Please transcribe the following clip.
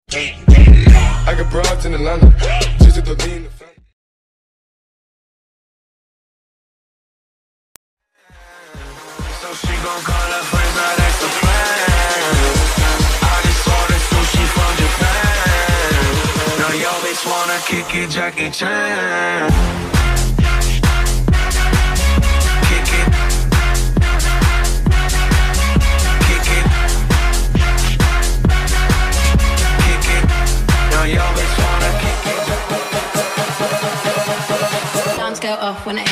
I got broads in Atlanta, just to throw in the family. So she gon' call her friends, now that's the plan. I just ordered sushi from Japan. Now yo bitch wanna kick it, Jackie Chan. Kick it. Kick it. Kick it. Now yo bitch wanna kick it. Alarms go off when I